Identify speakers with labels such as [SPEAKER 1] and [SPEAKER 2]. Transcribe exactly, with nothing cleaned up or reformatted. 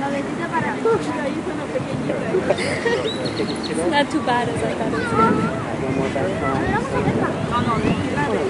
[SPEAKER 1] It's not too bad as I thought it was going to be.
[SPEAKER 2] No, no,